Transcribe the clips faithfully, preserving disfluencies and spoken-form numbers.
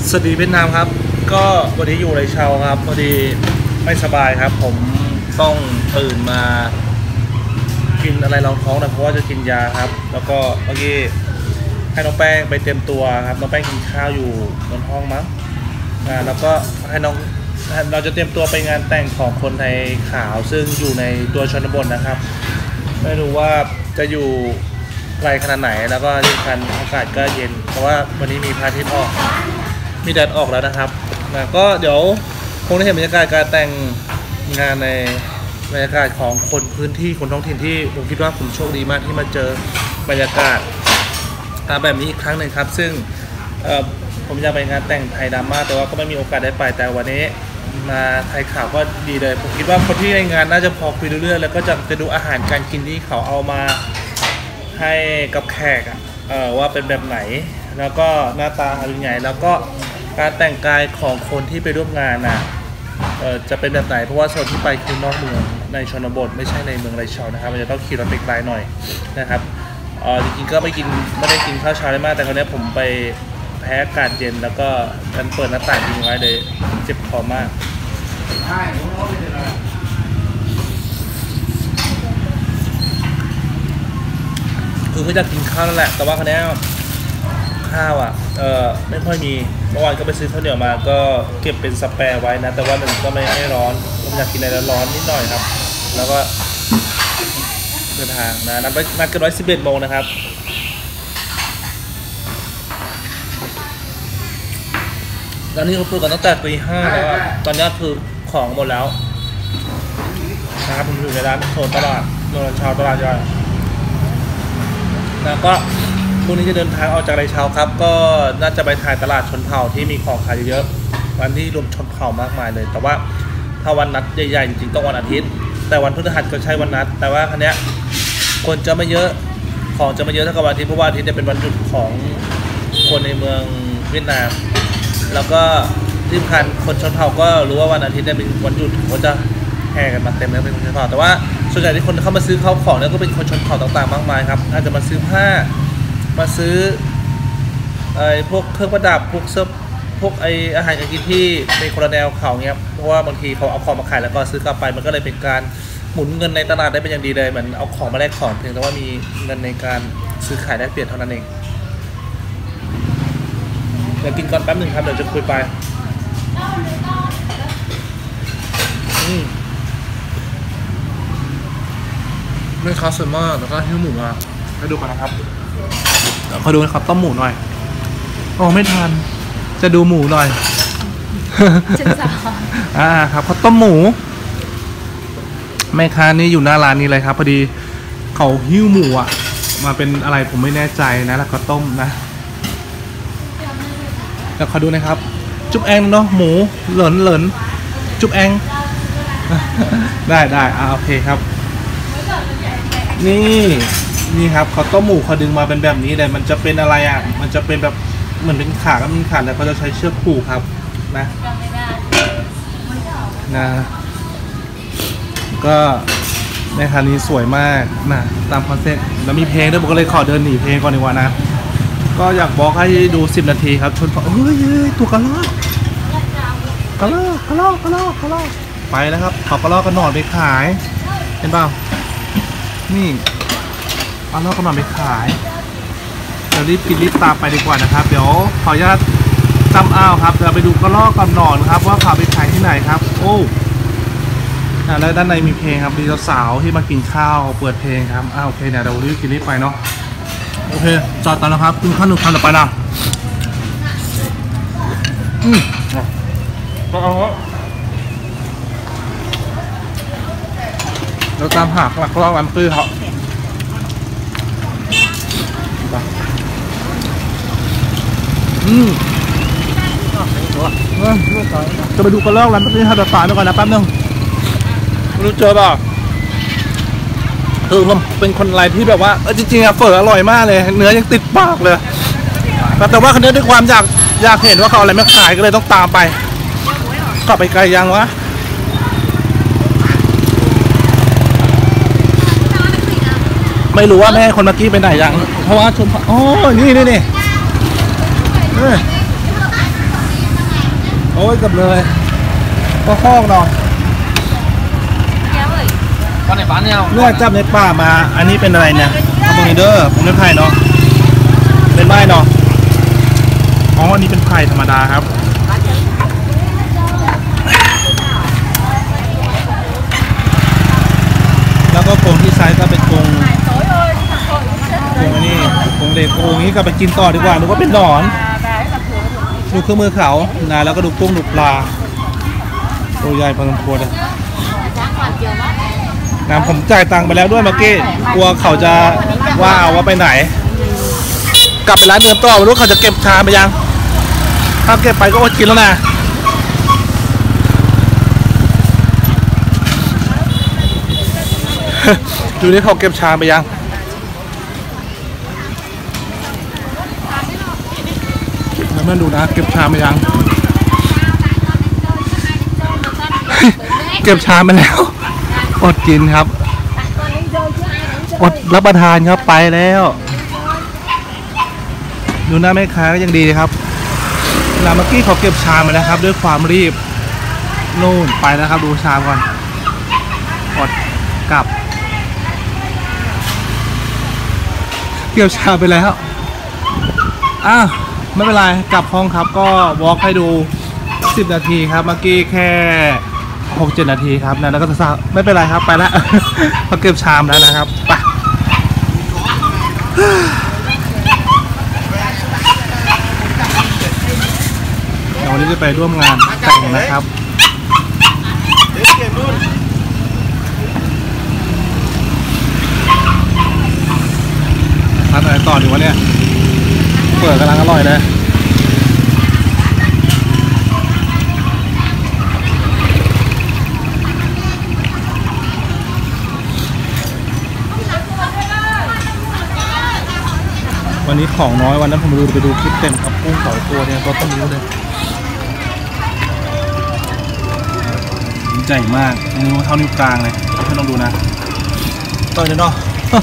สวัสดีเวียดนามครับก็วันนี้อยู่ในเชาครับพอดีไม่สบายครับผมต้องตื่นมากินอะไรรองท้องนะเพราะว่าจะกินยาครับแล้วก็เมื่อกี้ให้น้องแป้งไปเตรียมตัวครับน้องแป้งกินข้าวอยู่บนห้องมั้งอ่าแล้วก็ให้น้องเราจะเตรียมตัวไปงานแต่งของคนไทยขาวซึ่งอยู่ในตัวชนบทนะครับไม่รู้ว่าจะอยู่ไกลขนาดไหนแล้วก็ที่สำคัญอากาศก็เย็นเพราะว่าวันนี้มีพระอาทิตย์ออกมีแดดออกแล้วนะครับนะก็เดี๋ยวคงได้เห็นบรรยากาศการแต่งงานในบรรยากาศของคนพื้นที่คนท้องถิ่นที่ผมคิดว่าผมโชคดีมากที่มาเจอบรรยากาศแบบนี้อีกครั้งหนึ่งครับซึ่งผมอยากไปงานแต่งไทยดราม่าแต่ว่าก็ไม่มีโอกาสได้ไปแต่วันนี้มาไทยข่าวก็ดีเลยผมคิดว่าคนที่ในงานน่าจะพอคุยเรื่อยๆแล้วก็จะจะดูอาหารการกินที่เขาเอามาให้กับแขกอ่ะว่าเป็นแบบไหนแล้วก็หน้าตาเป็นไงแล้วก็การแต่งกายของคนที่ไปร่วมงานน่ะจะเป็นแบบไหนเพราะว่าโซนที่ไปคือนอกเมืองในชนบทไม่ใช่ในเมืองไรเชานะครับมันจะต้องขี่รถไปไกลหน่อยนะครับจริงๆก็ไม่กินไม่ได้กินข้าวเช้าได้มากแต่คราวนี้ผมไปแพ้อากาศเย็นแล้วก็มันเปิดหน้าต่างทิ้งไว้เลยเจ็บคอมากคือก็จะกินข้าวนั่นแหละแต่ว่าคราวนี้ข้าวอ่ะเออไม่ค่อยมีเมื่อวานก็ไปซื้อข้าวเหนียวมาก็เก็บเป็นสแปร์ไว้นะแต่ว่ามันก็ไม่ให้ร้อนผมอยากกินอะไรร้อนนิดหน่อยครับแล้วก็เดินทางนะนัดนัดกันไว้สิบเอ็ดโมงนะครับตอนนี้เราพูดกันตั้งแต่ตีห้าแล้วตอนนี้คือของหมดแล้วนะครับผมอยู่ในร้านโซนตลาดโซนชาวตลาดย่อยแล้วก็พรุ่งนี้จะเดินทางออกจากไรเชาครับก็น่าจะไปถ่ายตลาดชนเผ่าที่มีของขายเยอะๆวันที่รวมชนเผ่ามากมายเลยแต่ว่าถ้าวันนัดใหญ่ๆจริงๆต้องวันอาทิตย์แต่วันพฤหัสก็ใช่วันนัดแต่ว่าครั้งนี้คนจะไม่เยอะของจะไม่เยอะเท่ากับวันอาทิตย์เพราะว่าอาทิตย์เนี่ยเป็นวันหยุดของคนในเมืองเวียดนามแล้วก็ที่สำคัญคนชนเผ่าก็รู้ว่าวันอาทิตย์เนี่ยเป็นวันหยุดเขาจะแห่กันมาเต็มเลยเป็นคนชนเผ่าแต่ว่าส่วนใหญ่ที่คนเข้ามาซื้อข้าวของเนี่ยก็เป็นคนชนเผ่าต่างๆมากมายครับอาจจะมาซื้อผ้ามาซื้อไอ้พวกเครื่องประดับพวกเสื้อพวกไอ้อาหารการกินที่เป็นคนละแนวเขาเงี้ยเพราะว่าบางทีเขาเอาของมาขายแล้วก็ซื้อกลับไปมันก็เลยเป็นการหมุนเงินในตลาดได้เป็นอย่างดีเลยเหมือนเอาของมาแลกของเพียงแต่ว่ามีเงินในการซื้อขายได้เปลี่ยนเท่านั้นเองเดี๋ยวกินก่อนแป๊บหนึ่งครับเดี๋ยวจะคุยไปอืมไม่คลาสสิกมากแล้วก็หิ้วหมูมาให้ดูกันนะครับขอดูนะครับต้มหมูหน่อยโอ้ไม่ทันจะดูหมูหน่อยอ่าครับเขาต้มหมูแม่ค้านี่อยู่หน้าร้านนี้เลยครับพอดีเขาหิ้วหมูอ่ะมาเป็นอะไรผมไม่แน่ใจนะแล้วก็ต้มนะแล้วขอดูนะครับจุ๊บแองเนาะหมูเหลินเหลินจุ๊บแองได้ได้อ่าโอเคครับนี่นี่ครับเขาต้มหมูเขาดึงมาเป็นแบบนี้เลยมันจะเป็นอะไรอ่ะมันจะเป็นแบบเหมือนเป็นขาก็มีขาแต่เขาจะใช้เชือกผูกครับนะนะก็ในครั้งนี้สวยมากนะตามคอนเซ็ปต์แล้วมีเพลงด้วยผมก็เลยขอเดินหนีเพลงก่อนดีกว่านะก็อยากบอกให้ดูสิบนาทีครับชนเฮ้ยตัวกระรอกกระรอกกระรอกกระรอกกระรอกไปแล้วครับเขากระรอกกระหนอนไปขายเห็นเปล่านี่เอาล่อกำลังไปขายเดี๋ยวรีบกินรีบตามไปดีกว่านะครับเดี๋ยวขออนุญาตจำอ้าวครับเดี๋ยวไปดูกระรอกกับหนอนครับว่าเขาไปขายที่ไหนครับโอ้แล้วด้านในมีเพลงครับมีสาวที่มากินข้าวเปิดเพลงครับอ้าวโอเคเนี่ยเรารีบกินรีบไปเนาะโอเคจอดตอนแล้วครับกินข้าวหนึ่งคำต่อไปนะอืมก็เอาเราตามหากหลักล่อวันตื้อเขาอืมจะไปดูกระรอกร้านตื้อให้เราฝากด้วยก่อนนะแป๊บนึงไม่รู้เจอป่ะคือผมเป็นคนอะไรที่แบบว่าเออจริงๆอะเฝออร่อยมากเลยเนื้อยังติดปากเลยแต่ว่าคนนี้ด้วยความอยากอยากเห็นว่าเขาอะไรไม่ขายก็เลยต้องตามไปกลับไปไกลยังวะไม่รู้ว่าแม่คนเมื่อกี้ไปไหนยังเพราะว่าชมอ๋อนี่นี่นี่ เโอ้ยกับเลยก็ห้องเนาะเนื้อจับในป่ามาอันนี้เป็นอะไรเนี่ยคาร์โบไฮเดรตผมไม่ไผ่เนาะเป็นไม้เนาะอ๋ออันนี้เป็นไผ่ธรรมดาครับแล้วก็กรงที่ใช้ก็เป็นกรงกรงอันนี้กรงเหล็กกรงนี้ก็ไปกินต่อดีกว่าดูว่าเป็นหนอนดูเครื่องมือเขานะแล้วก็ดูกุ้งดูปลาตัวใหญ่พอสมควรเลยนะผมจ่ายตังค์ไปแล้วด้วยเมื่อกี้กลัวเขาจะว่าเอาว่าไปไหนกลับไปร้านเดิมต่อไม่รู้เขาจะเก็บชามไปยังถ้าเก็บไปก็อดกินแล้วนะดูนี่เขาเก็บชามไปยังแล้วมันดูนะเก็บชามไปยัง เก็บชามไปแล้วอดกินครับอดรับประทานครับไปแล้วดูหน้าแม่ค้าก็ยังดีครับลาเมื่อกี้เขาเก็บชามไปนะครับด้วยความรีบนู่นไปแล้วครับดูชามก่อนอดกลับเก็บชามไปแล้วอ้าวไม่เป็นไรกลับห้องครับก็วอล์กให้ดูสิบนาทีครับเมื่อกี้แค่หกเจ็ดนาทีครับนะแล้วก็จะไม่เป็นไรครับไปแล้วเขาเก็บชามแล้วนะครับไปเดี๋ยววันนี้จะไปร่วมงานแต่งนะครับทานอะไรต่อดีวะเนี่ยเปิดกำลังอร่อยเลยวันนี้ของน้อยวันนั้นผมดูไปดูคลิปเต็มกับกุ้งสองตัวเนี่ยก็ต้องรู้เลยใหญ่มากนิ้วเท่านิ้วกลางเลยให้ลองดูนะต่อยเนาะ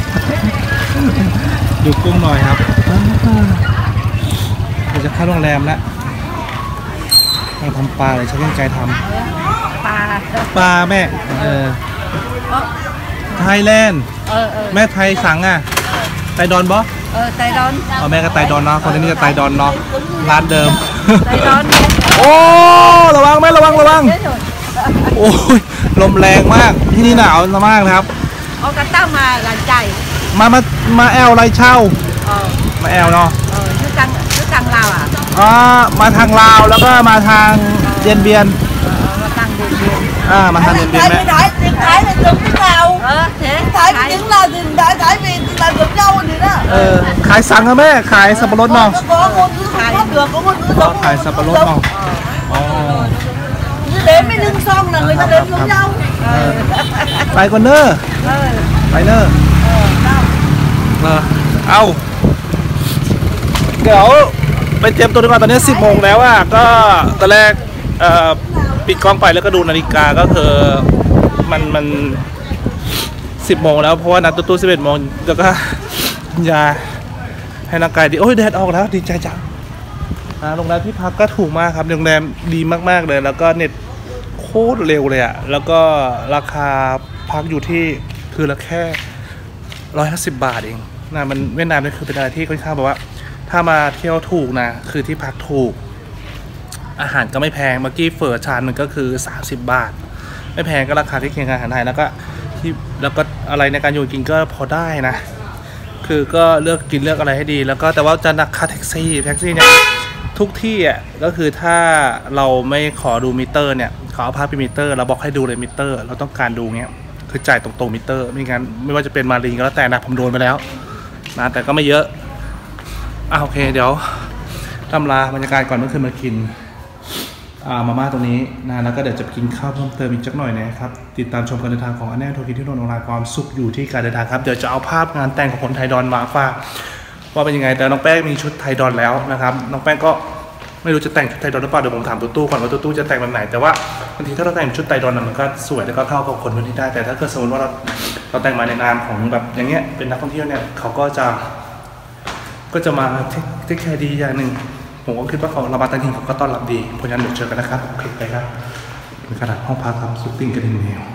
ดูกุ้งหน่อยครับเดี๋ยวจะเข้าโรงแรมแล้วเราทำปลาเลยใช้เครื่องใจทำปลาปลาแม่เออไทยแลนด์แม่ไทยสังอ่ะไตดอนบอเออไตดอนเอาแม่ก็ไตดอนเนาะคนนี้จะไตดอนเนาะร้านเดิมไตดอนโอ้ระวังแม่ระวังระวังโอ้ยลมแรงมากที่นี่หนาวมากนะครับเอากระตั้งมาหลานใจมามามาแอลไรเช่ามาแอลเนาะเออชื่อจังชื่อจังลาวอ่ะอ๋อมาทางลาวแล้วก็มาทางเย็นเบียนมาทางเย็นเบียนอ่ามาทางเย็นเบียนแม่ tiếng Thái là giống tiếng nào ờ thế Thái tiếng là tiếng Thái Thái vì là giống nhau rồi đó เออขายสังครับแม่ขายสับปะรดเนาะ có ngôn ngữ không được có ngôn ngữ ก็ขายสับปะรดเนาะอ๋อ đếm mấy lưng xong là người ta đếm giống nhau ไปก่อนเนอะไปเนอะเออเอาเดี๋ยวไปเตรียมตัวดีกว่าตอนนี้สิบโมงแล้วอ่ะก็ตอนแรกเอ่อปิดกล้องไปแล้วก็ดูนาฬิกาก็คือมันมันสิบโมงแล้วเพราะว่านัดตู้ตู้สิบเอ็ดโมงแล้วก็ยาให้ร่างกายดีโอ้ยแดดออกแล้วดีใจจังโรงแรมที่พักก็ถูกมากครับโรงแรมดีมากๆเลยแล้วก็เน็ตโคตรเร็วเลยอ่ะแล้วก็ราคาพักอยู่ที่คือละแค่ร้อยห้าสิบบาทเองนะมันเวียดนามนี่คือเป็นอะไรที่ค่อนข้างแบบว่าถ้ามาเที่ยวถูกนะคือที่พักถูกอาหารก็ไม่แพงเมื่อกี้เฝอชานมันก็คือสามสิบบาทไม่แพงก็ราคาที่เคียงกับอาหารไทยแล้วก็ที่แล้วก็อะไรในการอยู่กินก็พอได้นะคือก็เลือกกินเลือกอะไรให้ดีแล้วก็แต่ว่าจะนักค่าแท็กซี่แท็กซี่เนี่ยทุกที่อ่ะก็คือถ้าเราไม่ขอดูมิเตอร์เนี่ยขอเอาภาพเป็นมิเตอร์เราบอกให้ดูเลยมิเตอร์เราต้องการดูเงี้ยคือจ่ายตรงๆมิเตอร์ไม่งั้นไม่ว่าจะเป็นมารีนก็แล้วแต่นะผมโดนไปแล้วนะแต่ก็ไม่เยอะอ่ะโอเคเดี๋ยวตำราบรรยากาศก่อนเมื่อคืนมากินมาม่าตรงนี้นะแล้วก็เดี๋ยวจะกินข้าวเพิ่มเติมอีกสักหน่อยนะครับติดตามชมการเดินทางของอันแน่โทรคิดที่โดนออนไลน์ความสุขอยู่ที่การเดินทางครับเดี๋ยวจะเอาภาพงานแต่งของคนไทยดอนมาฝากว่าเป็นยังไงแต่น้องแป้งมีชุดไทยดอนแล้วนะครับน้องแป้งก็ไม่รู้จะแต่งชุดไทยดอนหรือเปล่าเดี๋ยวผมถามตู้ตู้ก่อนว่าตู้ตู้จะแต่งแบบไหนแต่ว่าบางทีถ้าเราแต่งชุดไทยดอนมันก็สวยแล้วก็เข้ากับคนคนนี้ได้แต่ถ้าเกิดสมมติว่าเราเราแต่งมาในนามของแบบอย่างเงี้ยเป็นนักท่องเที่ยวเนี่ยเขาก็จะก็จะมาเทคแคร์ดีอย่างหนึ่งผมก็คิดว่าเขาเรามาตั้งที่เขาก็ต้อนรับดีเพราะฉะนั้นเดี๋ยวเจอกันนะครับโอเคไปครับเป็นขนาดห้องพักครับซุปปิ้งกระดิ่งแมว